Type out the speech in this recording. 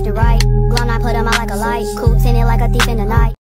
right. Glum, I put him out like a light. Cool tinted like a thief in the night.